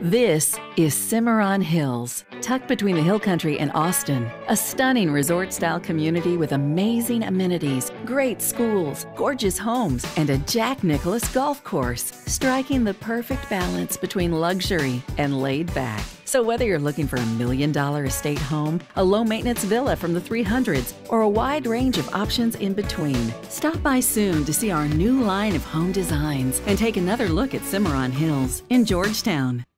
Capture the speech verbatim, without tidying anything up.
This is Cimarron Hills, tucked between the Hill Country and Austin, a stunning resort-style community with amazing amenities, great schools, gorgeous homes, and a Jack Nicklaus golf course, striking the perfect balance between luxury and laid back. So whether you're looking for a million-dollar estate home, a low-maintenance villa from the three hundreds, or a wide range of options in between, stop by soon to see our new line of home designs and take another look at Cimarron Hills in Georgetown.